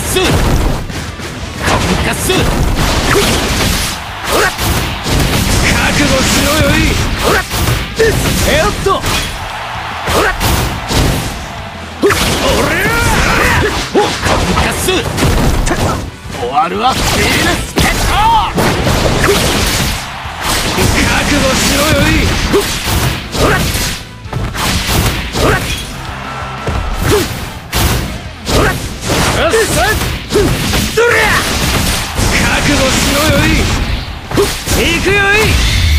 スカスほら覚悟しろよいほらよっとほら俺カス終わるわフィールスケット覚悟しろよいほらほらほらよっしゃどりゃ覚悟しろよい行くよい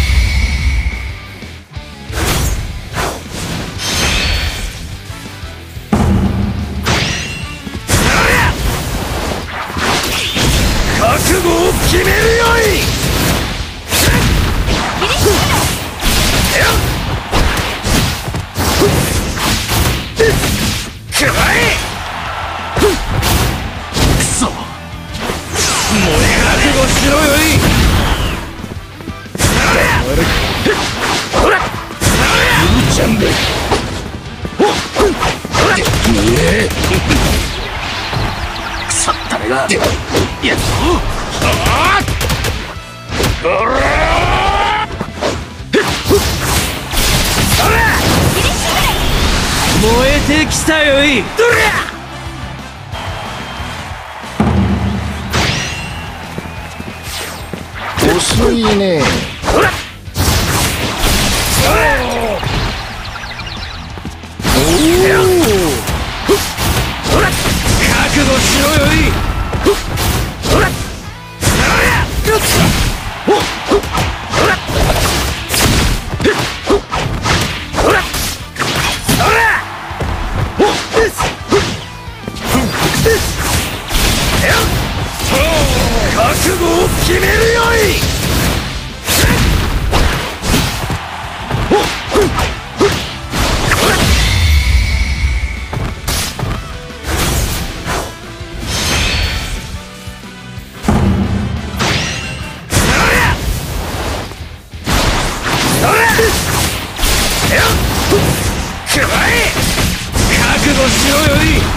覚悟を決めるよいくらえくそ燃え覚悟しろよいほらいいジャンプくそったれがやっ燃えてきたよいどりゃ遅いねほらほら覚悟しろよいほらよっしゃほらほらそら覚悟を決めるよい覚悟しろよい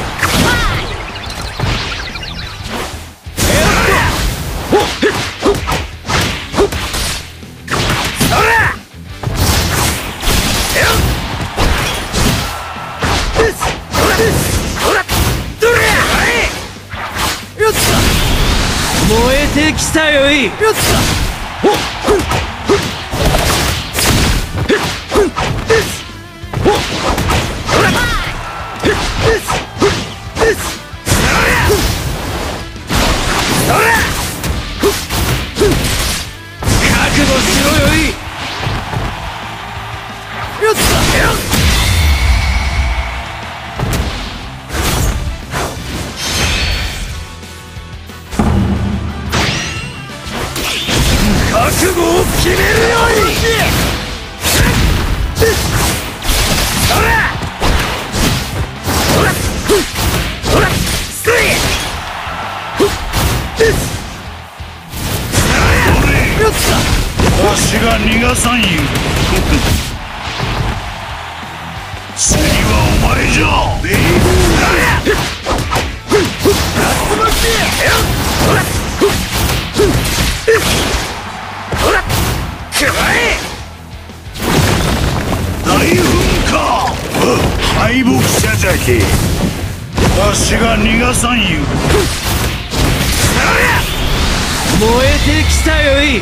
燃えてきたよいよっしゃ覚悟しろよいよっしゃ覚悟を決めるよいほらほらほらスイよっしゃわしが逃がさんよ次はお前じゃほらほらくらえ大噴火敗北者じゃけわしが逃がさんよ燃えてきたよい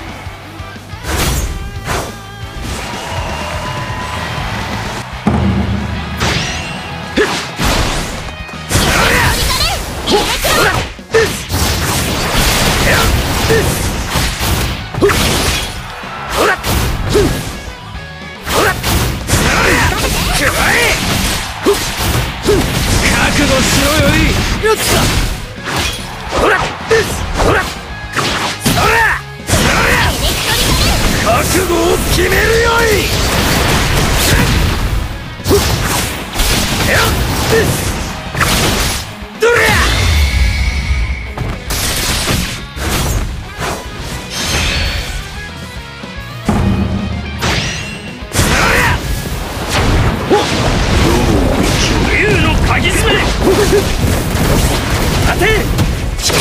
覚悟しろよいよっしゃほらほらそら覚悟を決めるよいどりゃ自由の鍵爪て危険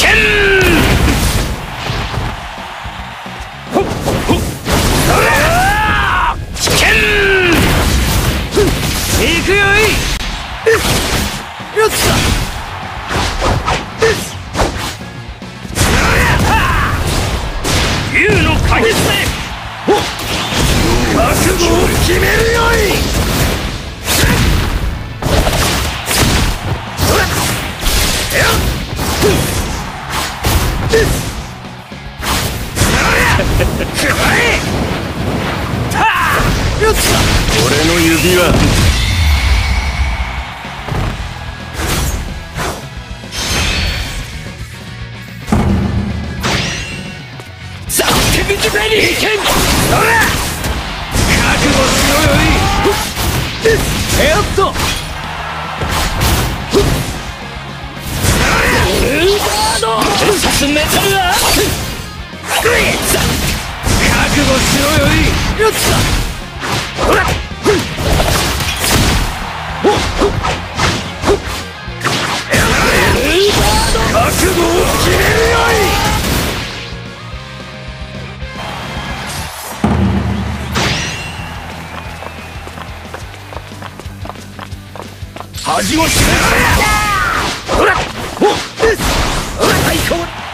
危険行くよいよっしゃ竜の影で覚悟を決めるよい俺の指輪ザ・テビジベリー覚悟しろよいやっと進めたるわ覚悟しろよいよっしゃ覚悟を決めるよい恥を知れほらおっ最高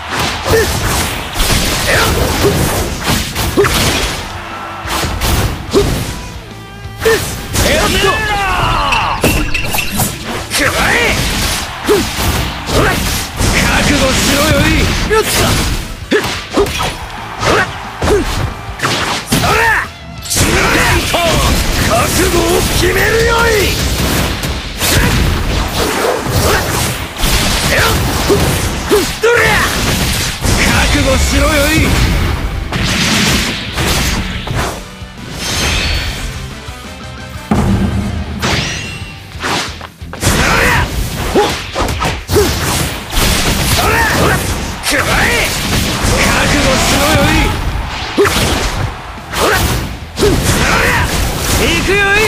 覚悟しろよいよっしゃ覚悟を決めるよい覚悟しろよい行くよい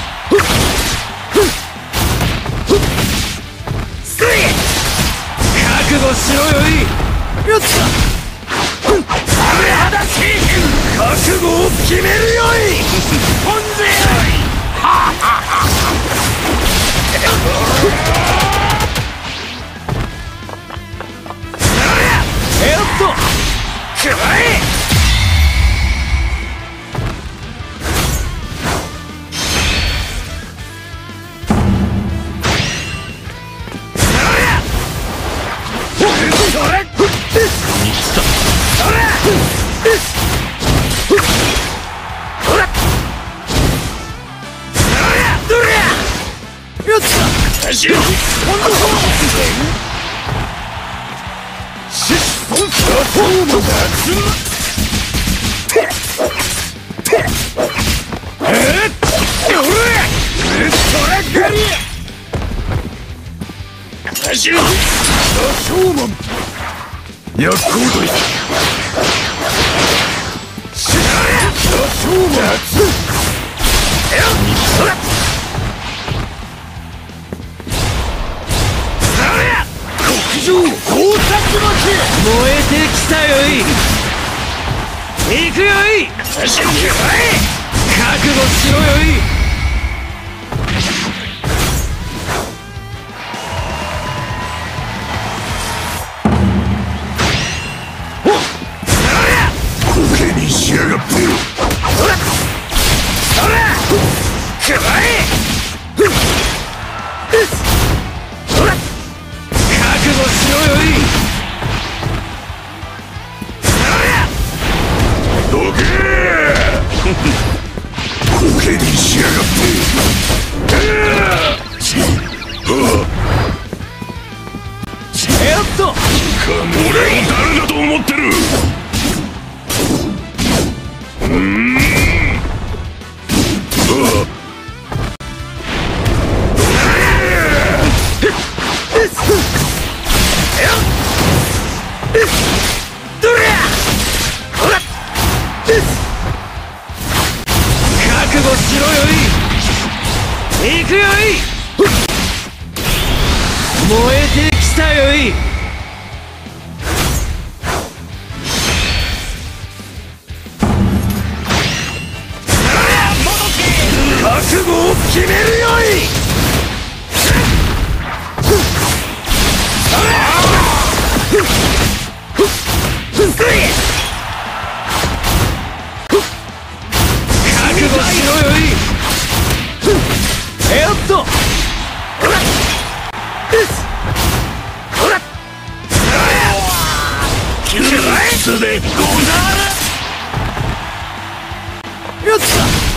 覚悟しろよいよっしゃ覚悟を決めるよい本勢よっとくらえ燃えてきたよい行くよい覚悟しろよいコケにしやがって覚悟しろよいどけコケにしやがってやっと俺を誰だと思ってる覚悟しろよい行くよい燃えてきたよい覚悟しろよい。やっと窮屈でござる。 やった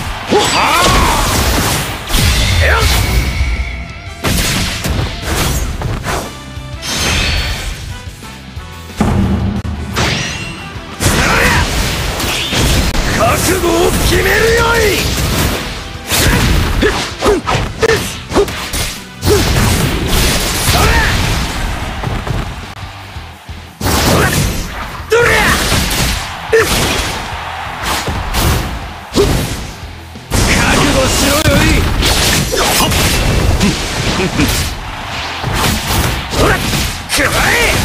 覚悟を決めるよい。くらえ。